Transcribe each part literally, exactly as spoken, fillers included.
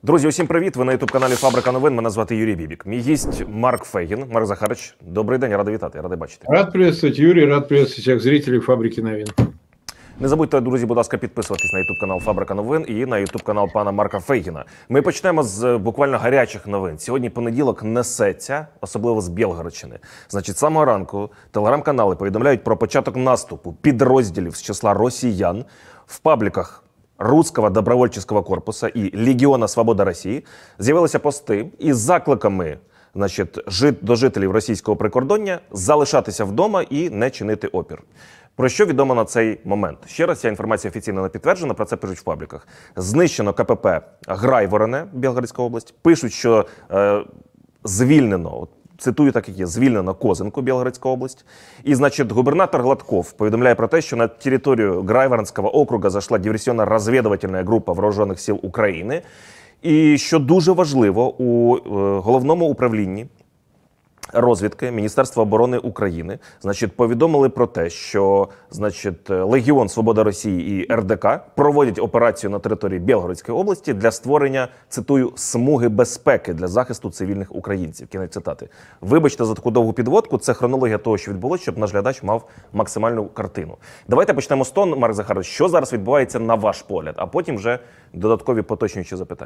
Друзі, усім привіт! Ви на ютуб-каналі Фабрика новин. Мене звати Юрій Бібік. Мій гість Марк Фейгін. Марк Захарович, добрий день, радий вітати, радий бачити. Рад приветствовать, Юрий, рад приветствовать всех зрителей Фабрики новин. Не забудьте, друзі, будь ласка, підписуватись на ютуб-канал Фабрика новин і на ютуб-канал пана Марка Фейгіна. Ми почнемо з буквально гарячих новин. Сьогодні понеділок несеться, особливо з Білгородщини. Значить, з самого ранку телеграм-канали повідомляють про початок наступу підрозділів з числа росіян в пабліках Русского добровольческого корпуса і Легіона Свобода Росії з'явилися пости із закликами, значить, жит, до жителів російського прикордоння залишатися вдома і не чинити опір. Про що відомо на цей момент? Ще раз, ця інформація офіційно не підтверджена, про це пишуть в пабліках. Знищено КПП Грайвороне, Білгородська область. Пишуть, що е, звільнено, цитую так, як є, звільнено Козинку, Білгородська область. І, значить, губернатор Гладков повідомляє про те, що на територію Грайворонського округа зайшла диверсійно-розвідувальна група Вооружених сил України. І, що дуже важливо, у е, головному управлінні розвідки Міністерства оборони України, значить, повідомили про те, що, значить, Легіон Свобода Росії і Р Д К проводять операцію на території Білгородської області для створення, цитую, смуги безпеки для захисту цивільних українців. Кінець цитати. Вибачте за таку довгу підводку, це хронологія того, що відбулося, щоб наш глядач мав максимальну картину. Давайте почнемо з того, Марк Захарович, що зараз відбувається на ваш погляд, а потім вже додаткові поточнючі запитання.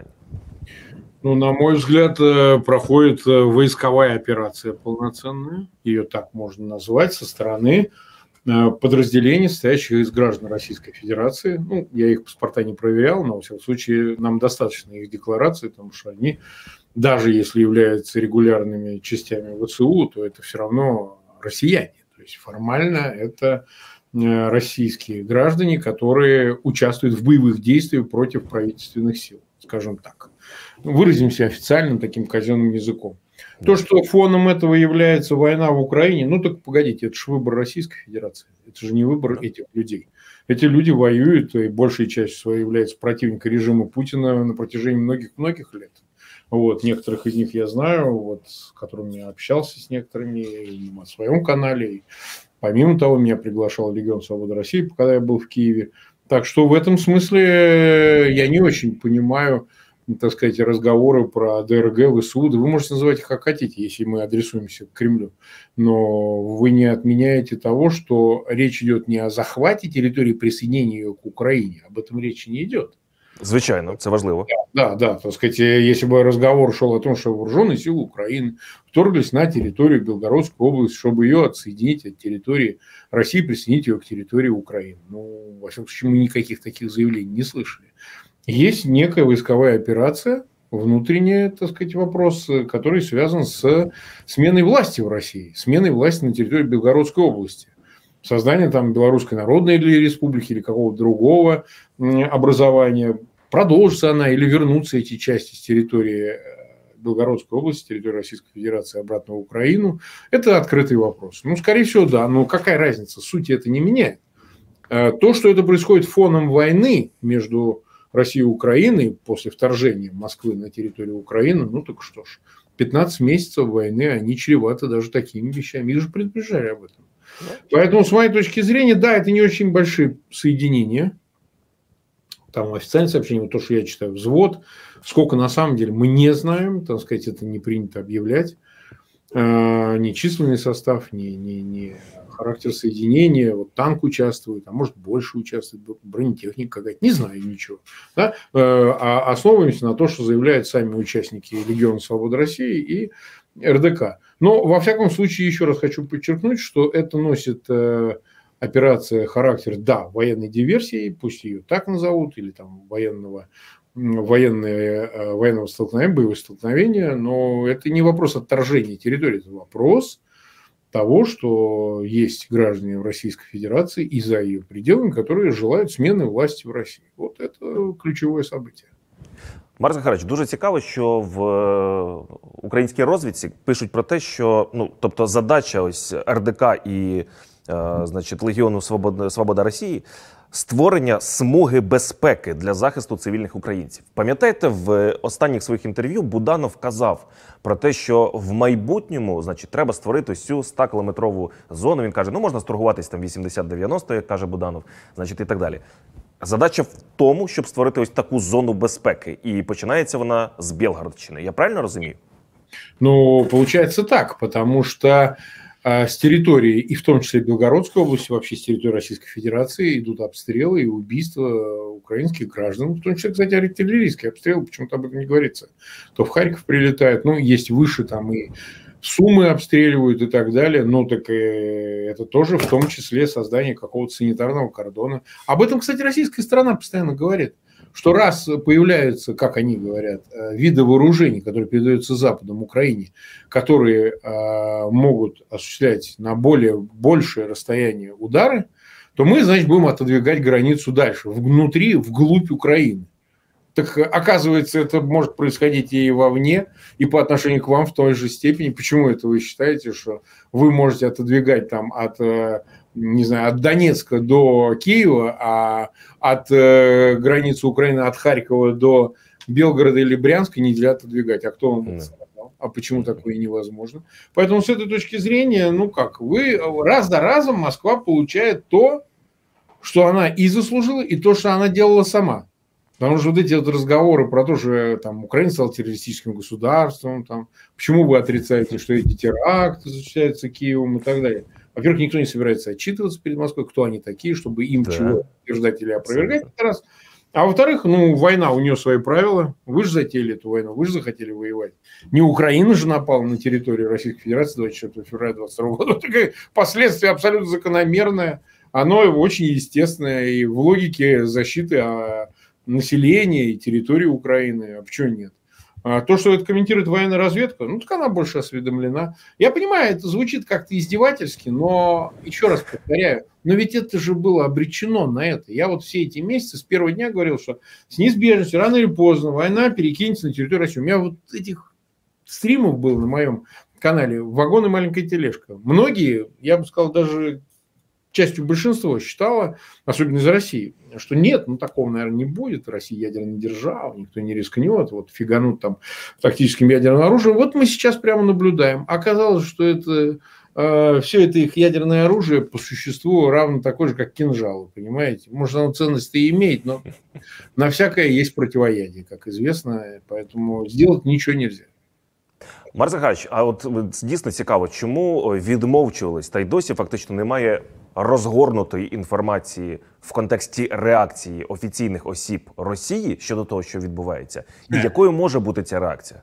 Ну, на мой взгляд, проходит войсковая операция полноценная, ее так можно назвать, со стороны подразделений, состоящих из граждан Российской Федерации. Ну, я их паспорта не проверял, но, во всяком случае, нам достаточно их деклараций, потому что они, даже если являются регулярными частями В С У, то это все равно россияне. То есть формально это российские граждане, которые участвуют в боевых действиях против правительственных сил, скажем так. Выразимся официальным таким казенным языком. То, что фоном этого является война в Украине, ну так погодите, это же выбор Российской Федерации, это же не выбор этих людей. Эти люди воюют и большей частью своей являются противниками режима Путина на протяжении многих-многих лет. Вот, некоторых из них я знаю, вот, с которыми я общался с некоторыми и на своем канале. И помимо того, меня приглашал Легион Свободы России, когда я был в Киеве. Так что в этом смысле я не очень понимаю, так сказать, разговоры про Д Р Г, В С У. Да вы можете называть их как хотите, если мы адресуемся к Кремлю. Но вы не отменяете того, что речь идет не о захвате территории, присоединении ее к Украине. Об этом речи не идет. Звичайно, це важливо. Да, да, так сказать, если бы разговор шел о том, что вооруженные силы Украины вторглись на территорию Белгородской области, чтобы ее отсоединить от территории России, присоединить ее к территории Украины. Ну, во всяком случае, мы никаких таких заявлений не слышали. Есть некая войсковая операция, внутренний, так сказать, вопрос, который связан с сменой власти в России, сменой власти на территории Белгородской области. Создание там Белорусской Народной Республики или какого-то другого образования, продолжится она или вернутся эти части с территории Белгородской области, территории Российской Федерации обратно в Украину, это открытый вопрос. Ну, скорее всего, да, но какая разница, сути это не меняет. То, что это происходит фоном войны между Россией и Украиной после вторжения Москвы на территорию Украины, ну так что ж, пятнадцать месяцев войны, они чреваты даже такими вещами, их же предупреждали об этом. Поэтому, с моей точки зрения, да, это не очень большие соединения. Там официальное сообщение, вот то, что я читаю, взвод. Сколько на самом деле мы не знаем, так сказать, это не принято объявлять. Ни численный состав, ни, ни, ни характер соединения. Вот танк участвует, а может больше участвует, бронетехника какая-то, не знаю ничего. Да? А основываемся на то, что заявляют сами участники Легиона Свободы России и Р Д К. Но, во всяком случае, еще раз хочу подчеркнуть, что это носит э, операция характер, да, военной диверсии, пусть ее так назовут, или там военного, военное, э, военного столкновения, боевого столкновения, но это не вопрос отторжения территории, это вопрос того, что есть граждане Российской Федерации и за ее пределами, которые желают смены власти в России. Вот это ключевое событие. Марк Захарович, дуже цікаво, що в українській розвідці пишуть про те, що, ну, тобто задача ось Р Д К і, е, значить, Легіону Свобода, Свобода Росії – створення смуги безпеки для захисту цивільних українців. Пам'ятаєте, в останніх своїх інтерв'ю Буданов казав про те, що в майбутньому, значить, треба створити ось цю ста-кілометрову зону. Він каже, ну, можна сторгуватись там вісімдесят дев'яносто, як каже Буданов, значить, і так далі. Задача в тому, щоб створити ось таку зону безпеки. І починається вона з Белгородщини. Я правильно розумію? Ну, получается так, потому что э, с территории, и в том числе Белгородской области, вообще с территории Российской Федерации идут обстрелы и убийства украинских граждан, в том числе, кстати, артиллерийские обстрелы, почему-то об этом не говорится. То в Харьков прилетают, ну, есть выше там и Сумы обстреливают и так далее, ну, так э, это тоже в том числе создание какого-то санитарного кордона. Об этом, кстати, российская сторона постоянно говорит, что раз появляются, как они говорят, виды вооружений, которые передаются Западом Украине, которые э, могут осуществлять на более большее расстояние удары, то мы, значит, будем отодвигать границу дальше, внутри, вглубь Украины. Так оказывается, это может происходить и вовне, и по отношению к вам в той же степени. Почему это вы считаете, что вы можете отодвигать там от, не знаю, от Донецка до Киева, а от э, границы Украины, от Харькова до Белгорода или Брянска нельзя отодвигать? А кто вам это сказал? А почему такое невозможно? Поэтому с этой точки зрения, ну как, вы раз за разом Москва получает то, что она и заслужила, и то, что она делала сама. Потому что вот эти вот разговоры про то, что там Украина стала террористическим государством, там, почему вы отрицаете, что эти теракты осуществляются Киевом и так далее. Во-первых, никто не собирается отчитываться перед Москвой, кто они такие, чтобы им да. чего утверждать или опровергать. Это раз. А во-вторых, ну, война, у нее свои правила. Вы же затеяли эту войну, вы же захотели воевать. Не Украина же напала на территорию Российской Федерации двадцать четвёртого февраля двадцать второго года. Такое последствие абсолютно закономерное. Оно очень естественное и в логике защиты населения и территории Украины. А почему нет? А то, что это комментирует военная разведка, ну, так она больше осведомлена. Я понимаю, это звучит как-то издевательски, но, еще раз повторяю, но ведь это же было обречено на это. Я вот все эти месяцы с первого дня говорил, что с неизбежностью, рано или поздно, война перекинется на территорию России. У меня вот этих стримов было на моем канале «Вагон и маленькая тележка». Многие, я бы сказал, даже частью большинства считала, особенно из России, что нет, ну такого, наверное, не будет. Россия ядерная держава, никто не рискнет, вот фиганут там тактическим ядерным оружием. Вот мы сейчас прямо наблюдаем. Оказалось, что это э, все это их ядерное оружие по существу равно такое же, как кинжалы, понимаете? Может, оно ценность-то и имеет, но на всякое есть противоядие, как известно, поэтому сделать ничего нельзя. Марк Захарович, а от дійсно цікаво, чому відмовчувались, та й досі фактично немає розгорнутої інформації в контексті реакції офіційних осіб Росії щодо того, що відбувається, і якою може бути ця реакція?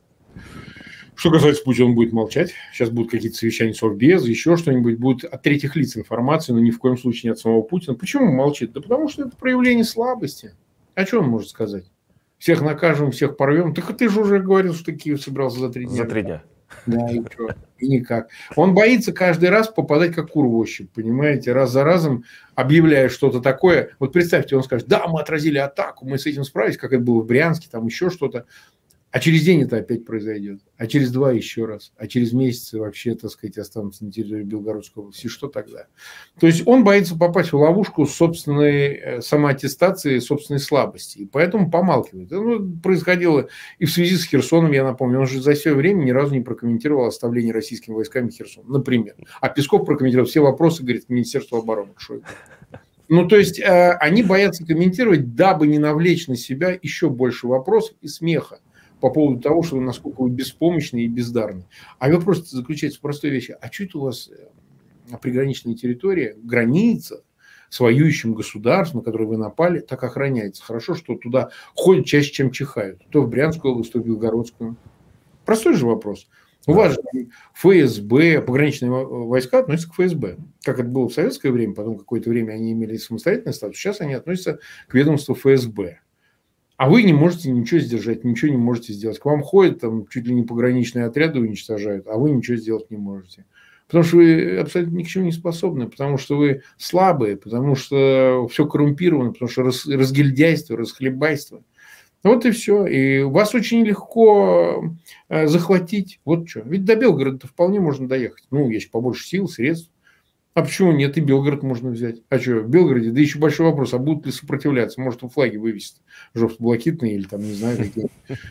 Что касается Путина, он будет молчать. Сейчас будут какие-то совещания Совбеза, еще что-нибудь. Будет от третьих лиц информация, но ни в коем случае не от самого Путина. Почему он молчит? Да потому что это проявление слабости. А что он может сказать? Всех накажем, всех порвем. Так ты же уже говорил, что ты Киев собирался за три дня. За три дня. Да, и что? И никак. Он боится каждый раз попадать как кур в ощупь, понимаете? Раз за разом объявляя что-то такое. Вот представьте, он скажет, да, мы отразили атаку, мы с этим справились, как это было в Брянске, там еще что-то. А через день это опять произойдет. А через два еще раз. А через месяц вообще, так сказать, останутся на территории Белгородской области. И что тогда? То есть он боится попасть в ловушку собственной самоаттестации, собственной слабости. И поэтому помалкивает. Это происходило и в связи с Херсоном, я напомню. Он же за все время ни разу не прокомментировал оставление российскими войсками Херсона, например. А Песков прокомментировал все вопросы, говорит, Министерство обороны. Что это? Ну, то есть э, они боятся комментировать, дабы не навлечь на себя еще больше вопросов и смеха по поводу того, что насколько вы беспомощны и бездарны. А вопрос заключается в простой вещи. А что это у вас на приграничной территории, граница с воюющим государством, на которое вы напали, так охраняется? Хорошо, что туда ходят чаще, чем чихают. То в Брянскую область, то в Белгородскую. Простой же вопрос. У вас же ФСБ, пограничные войска относятся к ФСБ. Как это было в советское время, потом какое-то время они имели самостоятельный статус, сейчас они относятся к ведомству ФСБ. А вы не можете ничего сдержать, ничего не можете сделать. К вам ходят, там чуть ли не пограничные отряды уничтожают, а вы ничего сделать не можете. Потому что вы абсолютно ни к чему не способны, потому что вы слабые, потому что все коррумпировано, потому что разгильдяйство, расхлебайство. Вот и все. И вас очень легко захватить. Вот что. Ведь до Белгорода вполне можно доехать. Ну, есть побольше сил, средств. А почему нет? И Белгород можно взять. А что, в Белгороде? Да еще большой вопрос, а будут ли сопротивляться? Может, у флаги вывесят желто-блакитные или там, не знаю, какие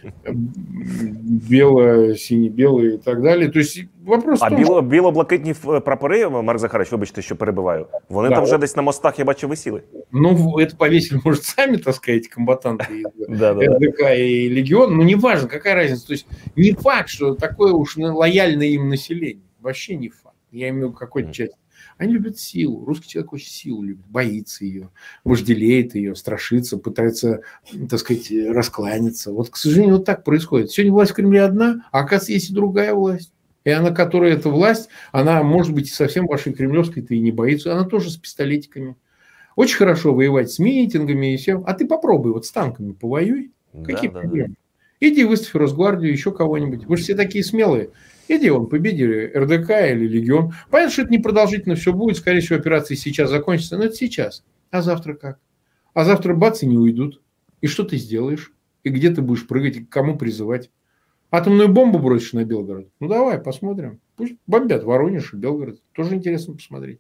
бело, сине-белые и так далі. То есть вопрос в А тому, біло, біло-блакитні ф- прапори, Марк Захарович, вибачте, що перебиваю, вони Да. там вже десь на мостах, я бачу, висіли. ну, это повесили, может, сами, так сказать, комбатанты из Да, да, да. эр дэ ка и Легион. Ну, неважно, какая разница. То есть не факт, что такое уж на- лояльное им население. Вообще не факт. Я имею в виду какой-то Мгм. часть. Они любят силу. Русский человек очень силу любит, боится ее, вожделеет ее, страшится, пытается, так сказать, раскланяться. Вот, к сожалению, вот так происходит. Сегодня власть в Кремле одна, а оказывается, есть и другая власть. И она, которая эта власть, она, может быть, и совсем вашей кремлевской-то и не боится. Она тоже с пистолетиками. Очень хорошо воевать с митингами и всем. А ты попробуй вот с танками повоюй. Какие Да, да, да. проблемы? Иди выставь Росгвардию, еще кого-нибудь. Вы же все такие смелые. Иди, он победили эр дэ ка или Легион. Понятно, что это непродолжительно все будет. Скорее всего, операции сейчас закончатся. Но это сейчас. А завтра как? А завтра бац и не уйдут. И что ты сделаешь? И где ты будешь прыгать? И к кому призывать? Атомную бомбу бросишь на Белгород? Ну, давай, посмотрим. Пусть бомбят Воронеж и Белгород. Тоже интересно посмотреть.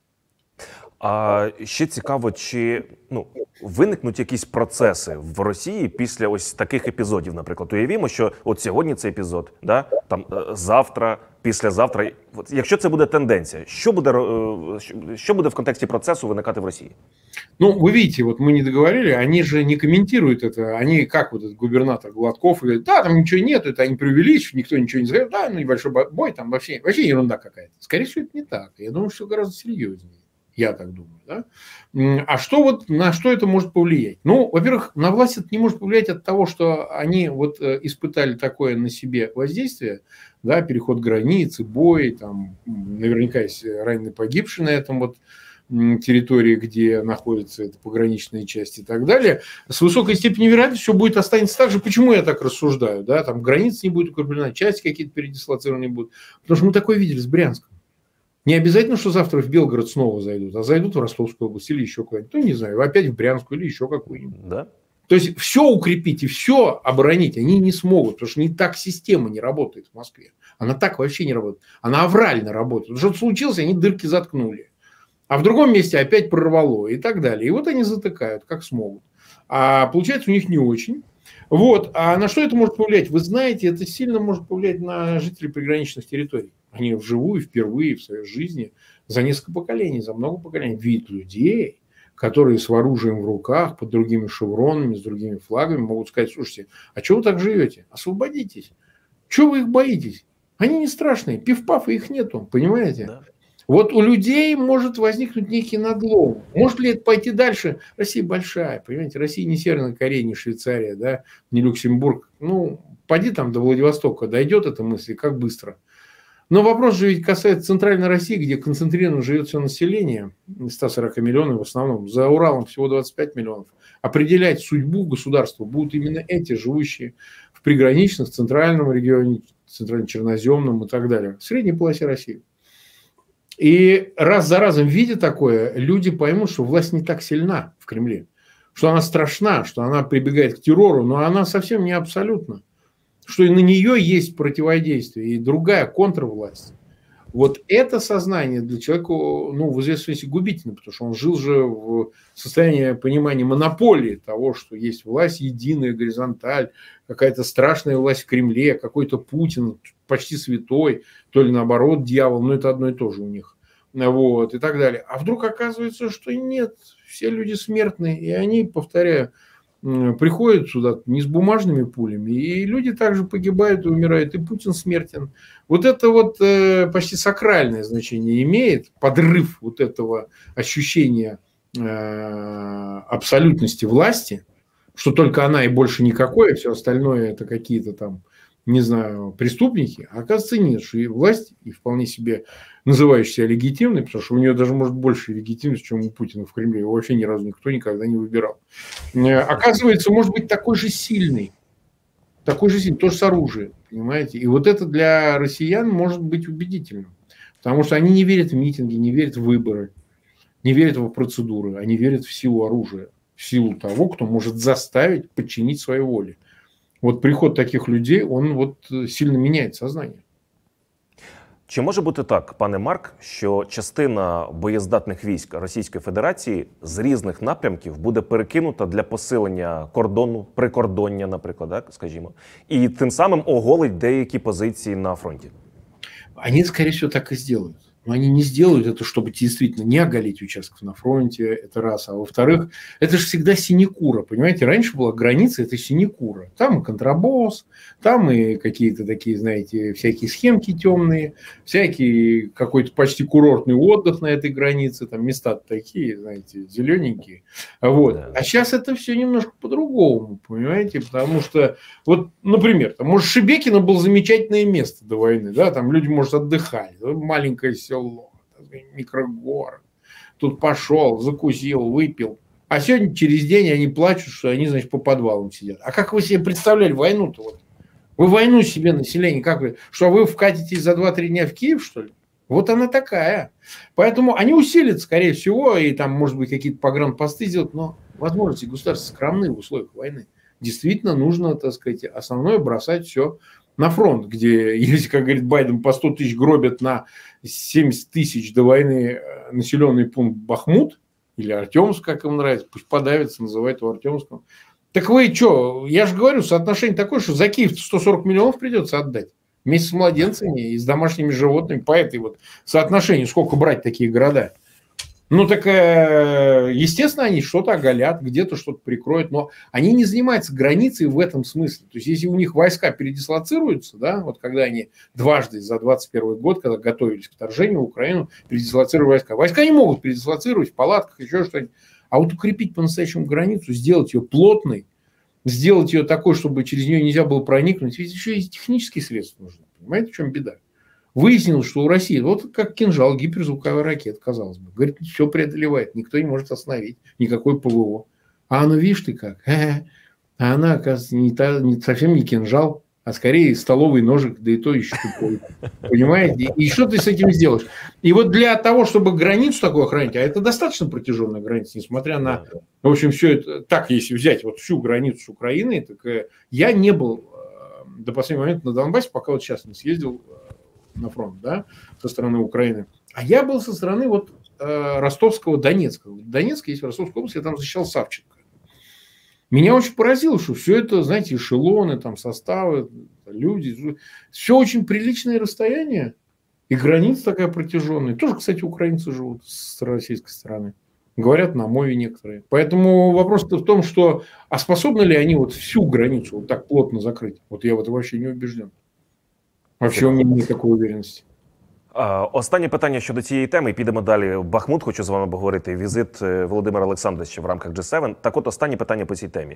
А ще цікаво, чи ну, виникнуть якісь процеси в Росії після ось таких епізодів, наприклад. Уявімо, що от сьогодні цей епізод, да? Там е, завтра, післязавтра. От, якщо це буде тенденція, що буде, е, що- що буде в контексті процесу виникати в Росії? Ну, вы видите, вот мы не договорили, они же не комментируют это. Они, как вот этот губернатор Гладков, говорит, да, там ничего нет, это они преувеличивают, никто ничего не знает, да, ну, небольшой бой, там вообще, вообще ерунда какая-то. Скорее всего, это не так. Я думаю, что гораздо серьезнее. Я так думаю, да? М, А что вот, на что это может повлиять? Ну, во-первых, на власть это не может повлиять от того, что они вот э, испытали такое на себе воздействие, да, переход границы, бой, там, м, наверняка есть раненые, погибшие на этом вот м, территории, где находятся это пограничные части и так далее, с высокой степенью вероятности все будет останется так же. Почему я так рассуждаю? Да? Там граница не будет укреплена, части какие-то передислоцированы будут. Потому что мы такое видели с Брянском. Не обязательно, что завтра в Белгород снова зайдут, а зайдут в Ростовскую область или еще куда-нибудь. Ну, не знаю, опять в Брянскую или еще какую-нибудь. Да? То есть все укрепить и все оборонить они не смогут, потому что не так система не работает в Москве. Она так вообще не работает. Она аврально работает. Что-то случилось, они дырки заткнули. А в другом месте опять прорвало и так далее. И вот они затыкают, как смогут. А получается у них не очень. Вот. А на что это может повлиять? Вы знаете, это сильно может повлиять на жителей приграничных территорий. Они вживую, впервые в своей жизни, за несколько поколений, за много поколений видят людей, которые с оружием в руках, под другими шевронами, с другими флагами могут сказать, слушайте, а что вы так живете? Освободитесь. Чего вы их боитесь? Они не страшные. Пиф-паф, и их нету, понимаете? Да. Вот у людей может возникнуть некий надлом. Может ли это пойти дальше? Россия большая, понимаете? Россия не Северная Корея, не Швейцария, да, не Люксембург. Ну, пойди там до Владивостока, дойдет эта мысль, как быстро. Но вопрос же ведь касается Центральной России, где концентрированно живет все население, сто сорок миллионов в основном, за Уралом всего двадцать пять миллионов. Определять судьбу государства будут именно эти, живущие в приграничных, в центральном регионе, центрально-черноземном и так далее, в средней полосе России. И раз за разом, видя такое, люди поймут, что власть не так сильна в Кремле, что она страшна, что она прибегает к террору, но она совсем не абсолютна, что и на нее есть противодействие, и другая контрвласть. Вот это сознание для человека, ну, в известном смысле губительно, потому что он жил же в состоянии понимания монополии того, что есть власть единая, горизонталь, какая-то страшная власть в Кремле, какой-то Путин почти святой, то ли наоборот дьявол, но это одно и то же у них, вот, и так далее. А вдруг оказывается, что нет, все люди смертные, и они, повторяю, приходят сюда не с бумажными пулями, и люди также погибают и умирают, и Путин смертен. Вот это вот э, почти сакральное значение имеет, подрыв вот этого ощущения э, абсолютности власти, что только она и больше никакой, а все остальное это какие-то там, не знаю, преступники. А оказывается нет, что и власть, и вполне себе называющая себя легитимной, потому что у нее даже может больше легитимности, чем у Путина в Кремле. Его вообще ни разу никто никогда не выбирал. Оказывается, может быть такой же сильный. Такой же сильный, тоже с оружием, понимаете? И вот это для россиян может быть убедительным. Потому что они не верят в митинги, не верят в выборы, не верят в процедуры. Они верят в силу оружия, в силу того, кто может заставить подчинить своей воле. Вот приход таких людей, он вот сильно меняет сознание. Чи може бути так, пане Марк, що частина боєздатних військ Російської Федерації з різних напрямків буде перекинута для посилення кордону, прикордоння, наприклад, так, скажімо, і тим самим оголить деякі позиції на фронті? Они, скорее всего, так и сделают. Но они не сделают это, чтобы действительно не оголить участков на фронте, это раз. А во-вторых, это же всегда синекура, понимаете? Раньше была граница, это синекура. Там и контрабос, там и какие-то такие, знаете, всякие схемки темные, всякий какой-то почти курортный отдых на этой границе, там места такие, знаете, зелененькие. Вот. А сейчас это все немножко по-другому, понимаете? Потому что, вот, например, там, может, Шебекино было замечательное место до войны, да, там люди, может, отдыхали, маленькое село, микрогород. Тут пошел, закусил, выпил. А сегодня через день они плачут, что они, значит, по подвалам сидят. А как вы себе представляли войну-то? Вот? Вы войну себе, население, как вы? Что вы вкатитесь за два-три дня в Киев, что ли? Вот она такая. Поэтому они усилят, скорее всего, и там, может быть, какие-то погранпосты сделать, но возможности государства скромны в условиях войны. Действительно нужно, так сказать, основное бросать все на фронт, где, если, как говорит Байден, по сто тысяч гробят на семьдесят тысяч до войны населенный пункт Бахмут, или Артемск, как им нравится, пусть подавится, называют его Артемском. Так вы что, я же говорю, соотношение такое, что за Киев сто сорок миллионов придется отдать. Вместе с младенцами и с домашними животными по этой вот соотношению, сколько брать такие города. Ну, так, естественно, они что-то оголят, где-то что-то прикроют, но они не занимаются границей в этом смысле. То есть, если у них войска передислоцируются, да, вот когда они дважды за двадцать первый год, когда готовились к вторжению в Украину, передислоцировали войска. Войска не могут передислоцировать в палатках, еще что-нибудь. А вот укрепить по-настоящему границу, сделать ее плотной, сделать ее такой, чтобы через нее нельзя было проникнуть, ведь еще и технические средства нужны. Понимаете, в чем беда? Выяснилось, что у России, вот как кинжал, гиперзвуковая ракета, казалось бы. Говорит, все преодолевает, никто не может остановить, никакой ПВО. А оно, видишь ты как, а она, оказывается, не, та, не совсем не кинжал, а скорее столовый ножик, да и то еще тупой. Понимаете? И что ты с этим сделаешь? И вот для того, чтобы границу такую охранить, а это достаточно протяженная граница, несмотря на, в общем, все это, так, если взять вот всю границу с Украиной, так я не был до последнего момента на Донбассе, пока вот сейчас не съездил на фронт, да, со стороны Украины. А я был со стороны вот э, ростовского Донецка. Донецк есть в Ростовской области, я там защищал Савченко. Меня очень поразило, что все это, знаете, эшелоны, там составы, люди, все очень приличное расстояние. И граница такая протяженная. Тоже, кстати, украинцы живут с российской стороны. Говорят на мове некоторые. Поэтому вопрос-то в том, что а способны ли они вот всю границу вот так плотно закрыть? Вот я в этом вообще не убежден. Вообще у мене ніякої уверенності. Останнє питання щодо цієї теми. Підемо далі в Бахмут. Хочу з вами поговорити. Візит Володимира Олександровича в рамках джі севен. Так от, останнє питання по цій темі.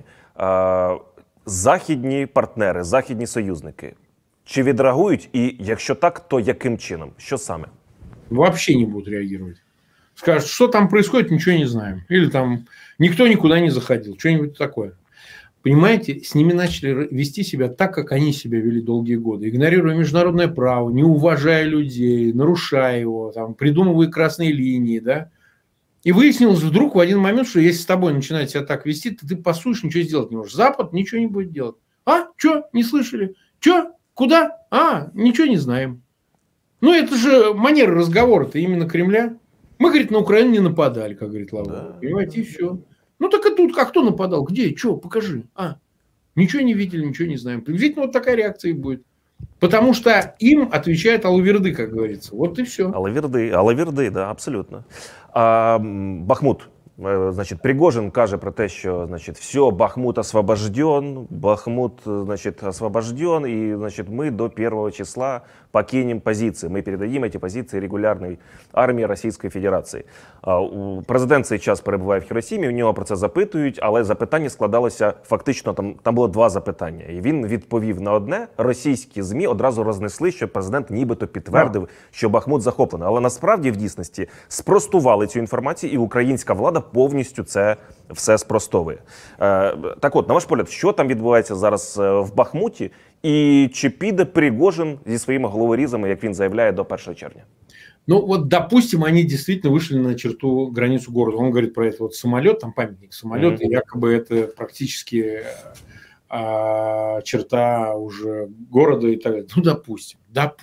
Західні партнери, західні союзники, чи відреагують? І якщо так, то яким чином? Що саме? Вообще не будут реагировать. Скажут, что там происходит, ничего не знаем. Или там никто никуда не заходил. Что-нибудь такое. Понимаете, с ними начали вести себя так, как они себя вели долгие годы, игнорируя международное право, не уважая людей, нарушая его, там, придумывая красные линии, да. И выяснилось вдруг в один момент, что если с тобой начинает себя так вести, то ты пасуешь, ничего сделать не можешь. Запад ничего не будет делать. А, что, не слышали? Что, куда? А, ничего не знаем. Ну, это же манера разговора-то именно Кремля. Мы, говорит, на Украину не нападали, как говорит Лавров. Да. Понимаете, и все. Ну, так и тут, как кто нападал? Где? Что? Покажи. А, ничего не видели, ничего не знаем. Приблизительно вот такая реакция и будет. Потому что им отвечает Алаверды, как говорится. Вот и все. Алаверды, Алаверды, да, абсолютно. А, Бахмут. Значить, Пригожин каже про те, що, значить, все, Бахмут освобожден, Бахмут, значит, освобожден, и, значит, мы до первого числа покинем позиции, мы передадим эти позиции регулярной армії Російської Федерації. Президент цей час перебуває в Хіросімі, у нього про це запитують, але запитання складалося фактично, там, там було два запитання. І він відповів на одне, російські ЗМІ одразу рознесли, що президент нібито підтвердив, що Бахмут захоплений. Але насправді, в дійсності, спростували цю інформацію, і українська влада повністю це все спростовує. Так от, на ваш погляд, що там відбувається зараз в Бахмуті, і чи піде Пригожин зі своїми головорізами, як він заявляє, до першого червня? Ну вот, допустим, они действительно вышли на черту, границу города. Он говорит про это вот самолет, там памятник самолета, mm-hmm. якобы это практически а, черта уже города и так далее. Ну, допустим, допустим.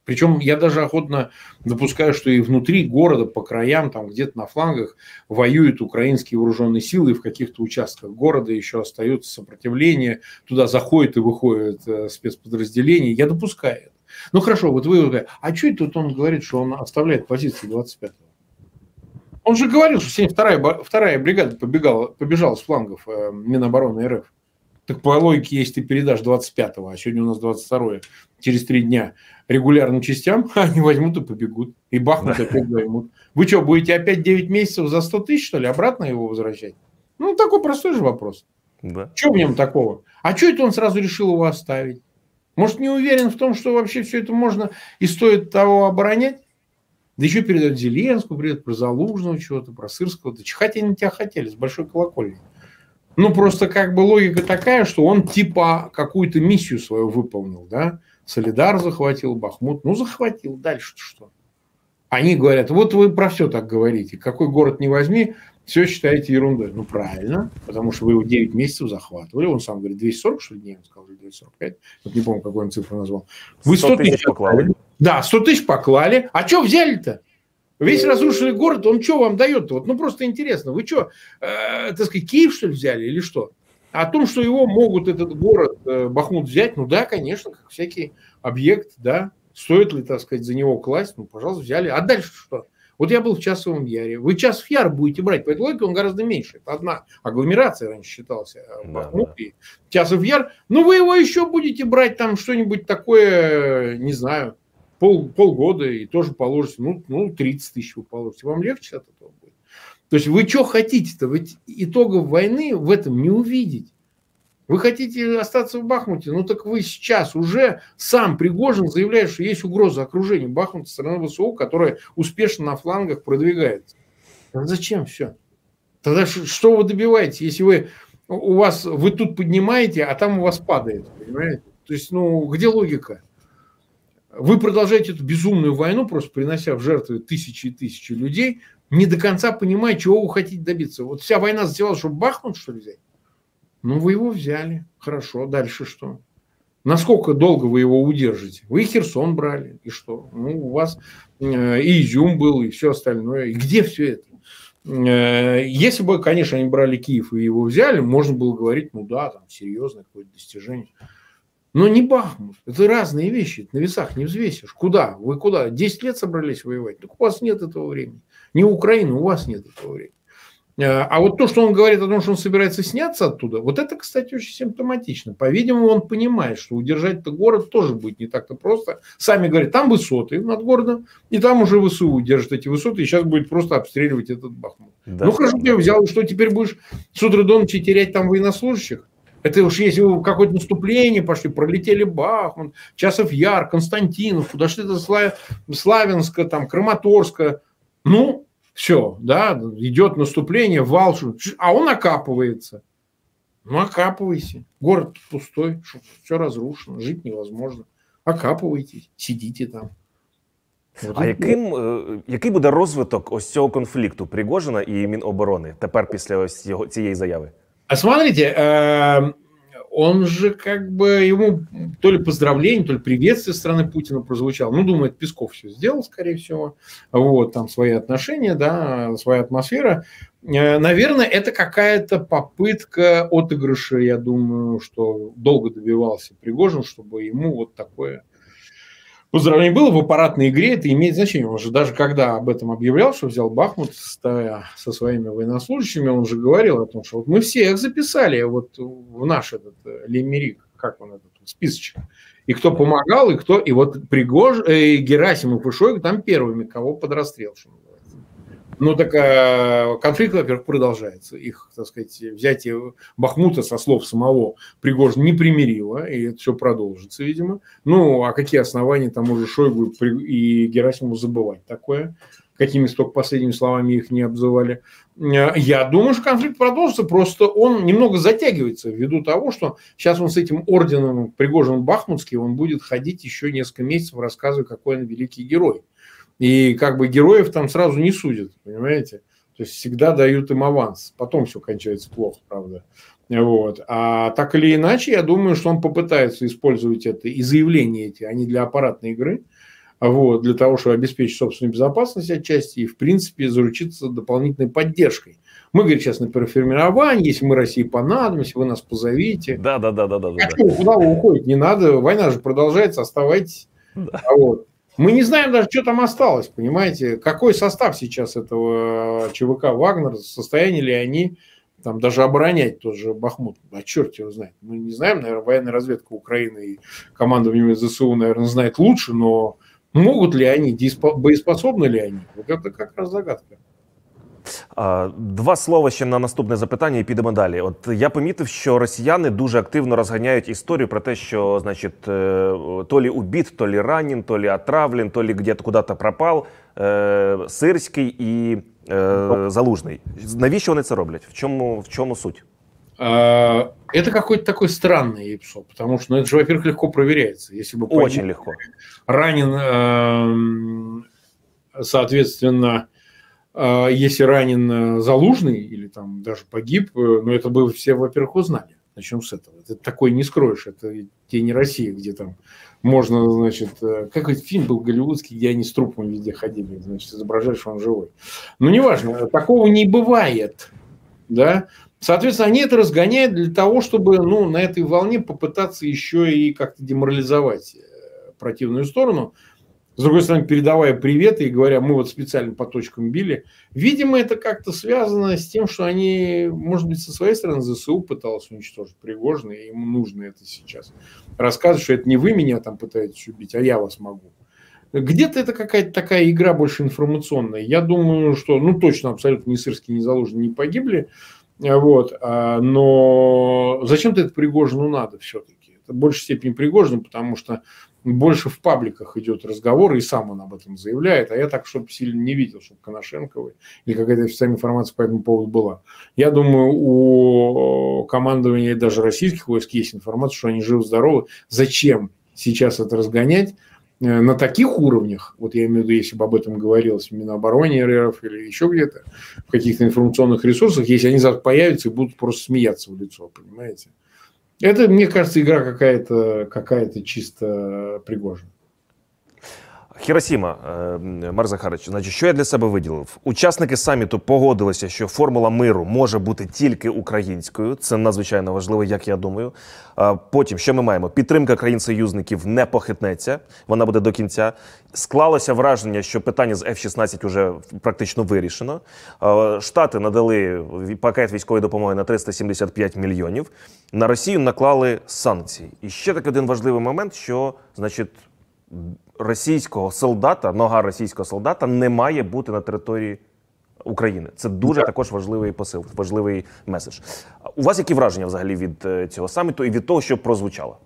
Причем я даже охотно допускаю, что и внутри города, по краям, там где-то на флангах воюют украинские вооруженные силы, и в каких-то участках города еще остается сопротивление, туда заходят и выходят спецподразделения. Я допускаю это. Ну хорошо, вот вы говорите, а что это вот он говорит, что он оставляет позиции двадцать пятого? Он же говорил, что семьдесят вторая, вторая бригада побегала, побежала с флангов э, Минобороны РФ. Так по логике, если ты передашь двадцать пятого, а сегодня у нас двадцать второе, через три дня регулярным частям, они возьмут и побегут. И Бахмут опять займут. Вы что, будете опять девять месяцев за сто тысяч, что ли, обратно его возвращать? Ну, такой простой же вопрос. Да. Что в нем такого? А что это он сразу решил его оставить? Может, не уверен в том, что вообще все это можно и стоит того оборонять? Да еще передать Зеленскому, передать про Залужного чего-то, про Сырского. Да чихать они на тебя хотели с большой колокольни. Ну, просто как бы логика такая, что он типа какую-то миссию свою выполнил, да? Солидар захватил, Бахмут. Ну, захватил. Дальше-то что? Они говорят, вот вы про все так говорите. Какой город не возьми, все считаете ерундой. Ну, правильно, потому что вы его девять месяцев захватывали. Он сам говорит, двести сорок, что ли, дней? Он сказал, двести сорок пять. Вот не помню, какую он цифру назвал. Вы сто тысяч поклали. Да, сто тысяч поклали. А что взяли-то? Весь разрушенный город, он что вам дает-то? Вот, ну, просто интересно. Вы что, э, так сказать, Киев, что ли, взяли или что? О том, что его могут, этот город, э, Бахмут, взять, ну да, конечно, как всякий объект, да. Стоит ли, так сказать, за него класть? Ну, пожалуйста, взяли. А дальше что? Вот я был в Часовом Яре. Вы Часов Яр будете брать. По этой логике он гораздо меньше. Это одна агломерация раньше считался. Бахмут да, да. И Часов Яр. Ну, вы его еще будете брать там что-нибудь такое, не знаю, пол, полгода и тоже положите. Ну, ну, тридцать тысяч вы положите. Вам легче от этого будет? То есть вы что хотите-то? Вы итогов войны в этом не увидите. Вы хотите остаться в Бахмуте? Ну так вы сейчас уже сам Пригожин заявляет, что есть угроза окружения Бахмута со стороны ВСУ, которая успешно на флангах продвигается. А зачем все? Тогда что вы добиваетесь, если вы, у вас, вы тут поднимаете, а там у вас падает? Понимаете? То есть, ну, где логика? Вы продолжаете эту безумную войну, просто принося в жертвы тысячи и тысячи людей, не до конца понимая, чего вы хотите добиться. Вот вся война затевалась, чтобы Бахмут, что ли, взять? Ну, вы его взяли. Хорошо. Дальше что? Насколько долго вы его удержите? Вы и Херсон брали. И что? Ну, у вас э, и Изюм был, и все остальное. И где все это? Э, если бы, конечно, они брали Киев и его взяли, можно было говорить, ну да, там серьезное какое-то достижение. Но не Бахмут. Это разные вещи. Это на весах не взвесишь. Куда? Вы куда? десять лет собрались воевать? Так у вас нет этого времени. Не Украина, у вас нет этого времени. А вот то, что он говорит о том, что он собирается сняться оттуда, вот это, кстати, очень симптоматично. По-видимому, он понимает, что удержать-то город тоже будет не так-то просто. Сами говорят, там высоты над городом, и там уже ВСУ держат эти высоты, и сейчас будет просто обстреливать этот Бахмут. Да, ну, хорошо, да. Ты взял, что теперь будешь с утра до ночи терять там военнослужащих? Это уж если вы в какое-то наступление пошли, пролетели Бахмут, Часов Яр, Константиновку, дошли до Славянска, там, Краматорска, ну... Все, да, идет наступление, вал, а он окапывается. Ну, окапывайся. Город пустой, все разрушено, жить невозможно. Окапывайтесь, сидите там. От а яким, який буде розвиток ось цього конфлікту Пригожина і Міноборони тепер після ось його, цієї заяви? А смотрите, э, он же как бы, ему то ли поздравление, то ли приветствие со стороны Путина прозвучало. Ну, думает, Песков все сделал, скорее всего. Вот, там свои отношения, да, своя атмосфера. Наверное, это какая-то попытка отыгрыша, я думаю, что долго добивался Пригожин, чтобы ему вот такое поздравление было в аппаратной игре. Это имеет значение. Он же даже когда об этом объявлял, что взял Бахмут стоя со своими военнослужащими, он же говорил о том, что вот мы всех записали вот в наш этот лимерик, как он этот списочек. И кто помогал, и кто... И вот Пригож... и Герасимов и Шойгу там первыми, кого под расстрел, что называется. Ну, так а, конфликт, во-первых, продолжается. Их, так сказать, взятие Бахмута, со слов самого Пригожина, не примирило, и это все продолжится, видимо. Ну, а какие основания там уже Шойгу и Герасимову забывать такое? Какими столько последними словами их не обзывали. Я думаю, что конфликт продолжится, просто он немного затягивается ввиду того, что сейчас он с этим орденом Пригожин Бахмутский, он будет ходить еще несколько месяцев, рассказывая, какой он великий герой. И как бы героев там сразу не судят, понимаете? То есть всегда дают им аванс. Потом все кончается плохо, правда. Вот. А так или иначе, я думаю, что он попытается использовать это и заявления эти, они для аппаратной игры. вот, для того, чтобы обеспечить собственную безопасность отчасти и, в принципе, заручиться дополнительной поддержкой. Мы говорим сейчас на переформировании, если мы России понадобимся, вы нас позовите. Да, да, да, да, да. А что, куда вы уходите? Не надо, война же продолжается, оставайтесь. Да. Вот. Мы не знаем даже, что там осталось, понимаете, какой состав сейчас этого ЧВК «Вагнер», в состоянии ли они там даже оборонять тот же Бахмут. А черт его знает. Мы не знаем, наверное, военная разведка Украины и командование ЗСУ, наверное, знает лучше, но могут ли они, боеспособны ли они? Вот это как раз загадка. Два слова ще на наступне запитання і підемо далі. От я помітив, що росіяни дуже активно розганяють історію про те, що, значить, то лі убит, то лі ранен, то лі отравлен, то лі где-то куди-то пропав Сирський і Залужний. Навіщо вони це роблять? В чому, в чому суть? Это какой-то такой странный ИПСО, потому что, ну, это же, во-первых, легко проверяется. Если бы Очень легко. Ранен, соответственно, если ранен Залужный или там даже погиб, ну, это бы все, во-первых, узнали. Начнем с этого. Это такое не скроешь. Это «Тени России», где там можно, значит, какой-то фильм был голливудский, где они с трупом везде ходили, значит, изображали, что он живой. Но неважно, такого не бывает, да. Соответственно, они это разгоняют для того, чтобы, ну, на этой волне попытаться еще и как-то деморализовать противную сторону. С другой стороны, передавая приветы и говоря, мы вот специально по точкам били. Видимо, это как-то связано с тем, что они, может быть, со своей стороны ЗСУ пыталась уничтожить Пригожина, и ему нужно это сейчас. Рассказывать, что это не вы меня там пытаетесь убить, а я вас могу. Где-то это какая-то такая игра больше информационная. Я думаю, что, ну, точно, абсолютно ни Сырский, ни Залужный не погибли. Вот, но зачем-то это Пригожину надо все-таки. Это в большей степени Пригожину, потому что больше в пабликах идет разговор, и сам он об этом заявляет, а я так, чтобы сильно не видел, чтобы Коношенковой или какая-то официальная информация по этому поводу была. Я думаю, у командования даже российских войск есть информация, что они живы-здоровы. Зачем сейчас это разгонять на таких уровнях, вот я имею в виду, если бы об этом говорилось в Минобороне РФ или еще где-то, в каких-то информационных ресурсах, если они завтра появятся и будут просто смеяться в лицо, понимаете? Это, мне кажется, игра какая-то какая-то чисто Пригожина. Хіросіма, Марк Захарович, значить, що я для себе виділив? Учасники саміту погодилися, що формула миру може бути тільки українською. Це надзвичайно важливо, як я думаю. Потім, що ми маємо? Підтримка країн-союзників не похитнеться, вона буде до кінця. Склалося враження, що питання з еф шістнадцять вже практично вирішено. Штати надали пакет військової допомоги на триста сімдесят п'ять мільйонів. На Росію наклали санкції. І ще такий один важливий момент, що, значить, російського солдата, нога російського солдата не має бути на території України. Це дуже так. також важливий посил, важливий меседж. У вас які враження взагалі від цього саміту і від того, що прозвучало?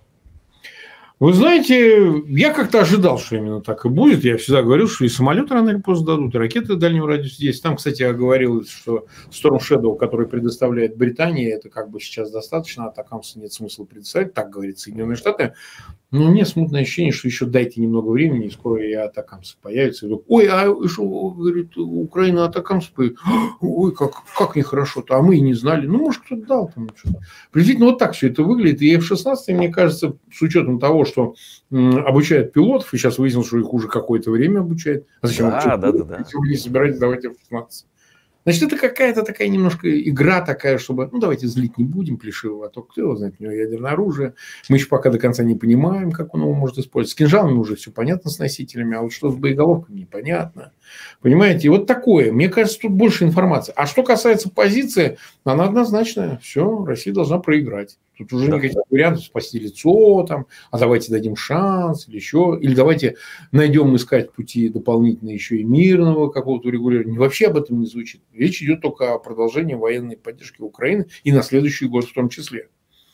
Вы знаете, я как-то ожидал, что именно так и будет. Я всегда говорил, что и самолеты рано или поздно дадут, и ракеты дальнего радиуса есть. Там, кстати, я говорил, что Storm Shadow, который предоставляет Британия, это как бы сейчас достаточно, а атакамса нет смысла предоставить, так говорит Соединенные Штаты. Но у меня смутное ощущение, что еще дайте немного времени, и скоро и атакамсы появятся. И говорю, ой, а что, говорит, Украина атакамсы появится? Ой, как, как нехорошо-то, а мы и не знали. Ну, может, кто-то дал там что-то. Приблизительно вот так все это выглядит. И эф шестнадцать, мне кажется, с учетом того, что м, обучают пилотов, и сейчас выяснилось, что их уже какое-то время обучают. А зачем? Да, да, да, да. Если вы не собираетесь давать эф шестнадцать. Значит, это какая-то такая немножко игра такая, чтобы, ну, давайте злить не будем плешивого, а то кто его знает, у него ядерное оружие. Мы еще пока до конца не понимаем, как он его может использовать. С кинжалами уже все понятно, с носителями, а вот что с боеголовками непонятно. Понимаете, и вот такое. Мне кажется, тут больше информации. А что касается позиции, она однозначная. Все, Россия должна проиграть. Тут уже да. никаких вариантов спасти лицо, там, а давайте дадим шанс или еще. Или давайте найдем искать пути дополнительно еще и мирного какого-то урегулирования. Вообще об этом не звучит. Речь идет только о продолжении военной поддержки Украины и на следующий год в том числе.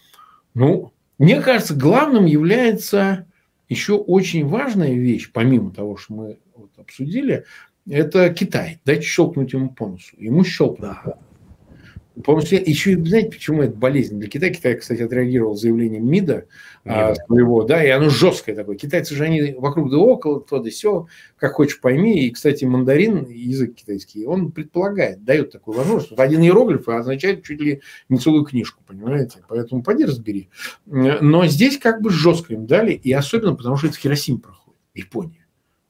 Ну, мне кажется, главным является еще очень важная вещь, помимо того, что мы вот обсудили, это Китай. Дайте щелкнуть ему по носу. Ему щелкнули. Да. Потому еще и, знаете, почему это болезнь для Китая? Китай, кстати, отреагировал заявлением МИДа а, своего, да, и оно жесткое такое. Китайцы же, они вокруг да около, то да сё, как хочешь пойми. И, кстати, мандарин, язык китайский, он предполагает, дает такую возможность. Вот один иероглиф означает чуть ли не целую книжку, понимаете? Поэтому поди разбери. Но здесь как бы жестко им дали, и особенно потому, что это в Хиросиме проходит, Япония.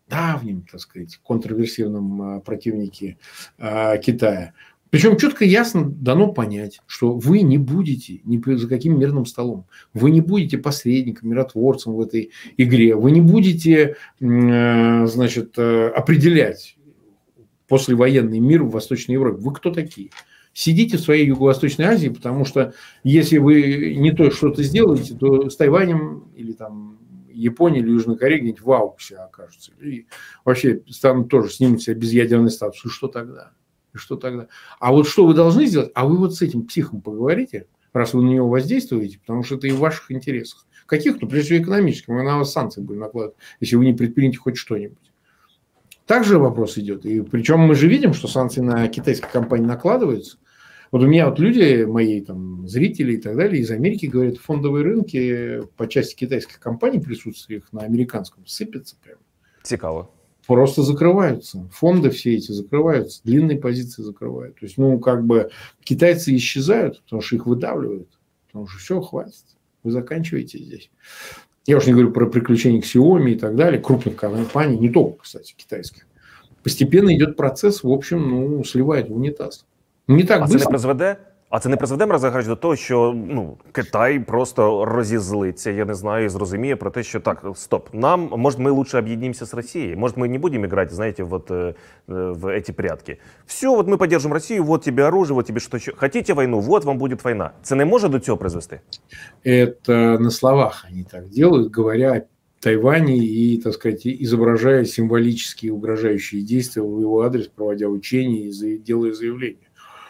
давнем, так сказать, контрверсивном противнике Китая. Причем четко и ясно дано понять, что вы не будете ни за каким мирным столом, вы не будете посредником, миротворцем в этой игре, вы не будете, значит, определять послевоенный мир в Восточной Европе. Вы кто такие? Сидите в своей Юго-Восточной Азии, потому что если вы не то что-то сделаете, то с Тайванем или там Япония или Южная Корея где-нибудь в ауксе окажутся. И вообще станут тоже, снимут себя безъядерный статус. И что тогда? И что тогда? А вот что вы должны сделать? А вы вот с этим психом поговорите, раз вы на него воздействуете, потому что это и в ваших интересах. Каких? Ну, прежде всего, экономических. Мы на вас санкции будем накладывать, если вы не предпримете хоть что-нибудь. Также вопрос идет. И причем мы же видим, что санкции на китайские компании накладываются. Вот у меня вот люди, мои там зрители и так далее, из Америки говорят, фондовые рынки по части китайских компаний, присутствие их на американском, сыпятся прямо. Цікаво. Просто закрываются. Фонды все эти закрываются, длинные позиции закрывают. То есть, ну, как бы китайцы исчезают, потому что их выдавливают. Потому что все, хватит. Вы заканчиваете здесь. Я уж не говорю про приключения к Xiaomi и так далее, крупных компаний, не только, кстати, китайских. Постепенно идет процесс, в общем, ну, сливает в унитаз. Не так а быстро. Це не призведе? А це не призведе, Мирослав до того, що ну, Китай просто розізлиться, я не знаю, і зрозуміє про те, що так, стоп, нам, может, мы лучше объединимся с Россией, может, мы не будем играть, знаете, вот э, в эти прятки. Все, вот мы поддержим Россию, вот тебе оружие, вот тебе что еще. Хотите войну, вот вам будет война. Це не може до цього призвести? Это на словах они так делают, говоря о Тайване и, так сказать, изображая символические угрожающие действия в его адрес, проводя учения и делая заявления.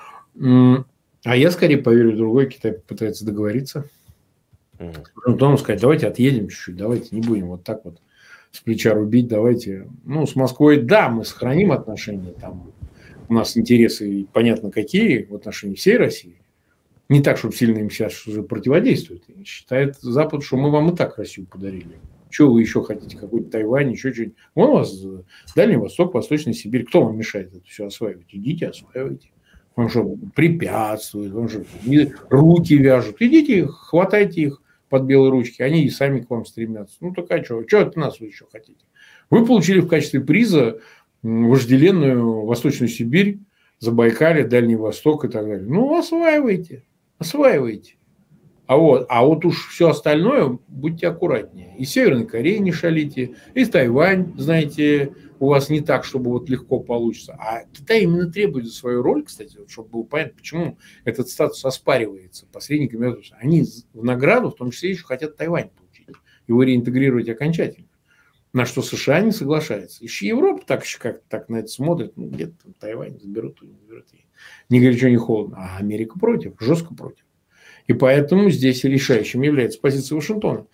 А я скорее поверю в другой, Китай пытается договориться. Mm-hmm. Потом сказать, давайте отъедем чуть-чуть, давайте не будем вот так вот с плеча рубить, давайте. Ну, с Москвой, да, мы сохраним отношения, там у нас интересы понятно какие в отношении всей России. Не так, чтобы сильно им сейчас уже противодействует. Считает Запад, что мы вам и так Россию подарили. Что вы еще хотите, какой-то Тайвань, еще что-нибудь. Вон у вас Дальний Восток, Восточная Сибирь. Кто вам мешает это все осваивать? Идите, осваивайте. Вам что, препятствуют, вам что, руки вяжут. Идите, хватайте их под белые ручки, они и сами к вам стремятся. Ну, так а что? Что от нас вы еще хотите? Вы получили в качестве приза вожделенную Восточную Сибирь, Забайкалье, Дальний Восток и так далее. Ну, осваивайте, осваивайте. А вот, а вот уж все остальное будьте аккуратнее. И Северной Кореи не шалите, и Тайвань, знаете, у вас не так, чтобы вот легко получится. А Китай именно требует за свою роль, кстати, вот, чтобы было понятно, почему этот статус оспаривается посредниками. Они в награду, в том числе, еще хотят Тайвань получить, его реинтегрировать окончательно. На что США не соглашается. Еще Европа так еще как-то так на это смотрит. Ну, где-то там Тайвань заберут, не заберут. Не горячо, не холодно. А Америка против, жестко против. И поэтому здесь решающим является позиция Вашингтона.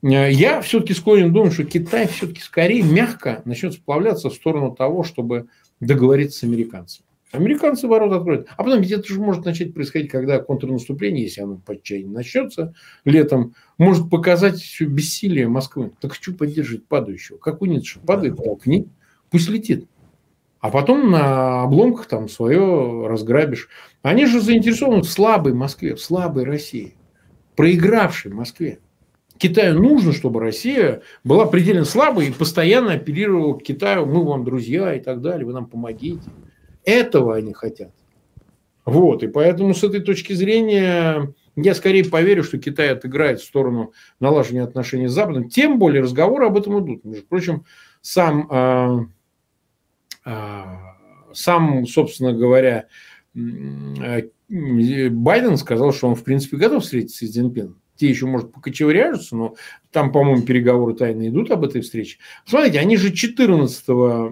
Я все-таки склонен думать, что Китай все-таки скорее мягко начнет сплавляться в сторону того, чтобы договориться с американцами. Американцы ворот откроют. А потом ведь это же может начать происходить, когда контрнаступление, если оно по отчаянию начнется летом, может показать все бессилие Москвы. Так хочу поддерживать падающего. Как у Ницше. Падает, толкни, пусть летит. А потом на обломках там свое разграбишь. Они же заинтересованы в слабой Москве, в слабой России, проигравшей Москве. Китаю нужно, чтобы Россия была предельно слабой и постоянно апеллировала к Китаю, мы вам друзья и так далее, вы нам помогите. Этого они хотят. Вот, и поэтому с этой точки зрения я скорее поверю, что Китай отыграет в сторону налаживания отношений с Западом. Тем более разговоры об этом идут. Между прочим, сам... Сам, собственно говоря, Байден сказал, что он, в принципе, готов встретиться с Цзиньпином. Те еще, может, покочевряжутся, но там, по-моему, переговоры тайно идут об этой встрече. Смотрите, они же четырнадцатого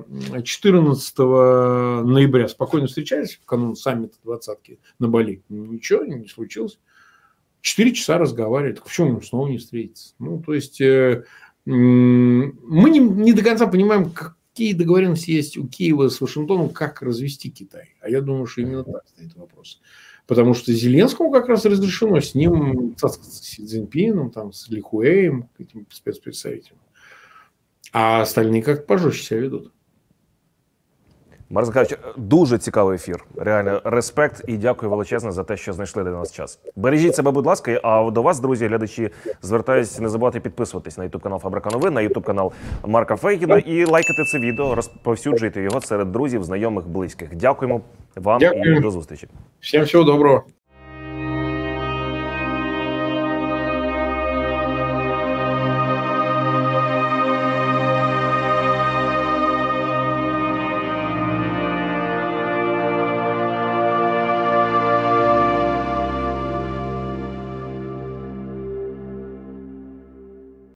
ноября спокойно встречались в канун саммита двадцатки на Бали. Ничего не случилось. Четыре часа разговаривали. Так почему им снова не встретиться? Ну, то есть, мы не, не до конца понимаем, как какие договоренности есть у Киева с Вашингтоном, как развести Китай. А я думаю, что именно так стоит вопрос. Потому что Зеленскому как раз разрешено с ним цацкаться, с Си Цзиньпином, там, с Ли Хуэем, этим спецпредставителем. А остальные как-то пожестче себя ведут. Марк Захарович, дуже цікавий ефір. Реально, респект і дякую величезне за те, що знайшли для нас час. Бережіть себе, будь ласка, а до вас, друзі, глядачі, звертаюся, не забувайте підписуватись на ютуб канал Фабрика Новин, на ютуб канал Марка Фейгіна і лайкати це відео, розповсюджуйте його серед друзів, знайомих, близьких. Дякуємо вам. Дякую. І до зустрічі. Всім всього доброго.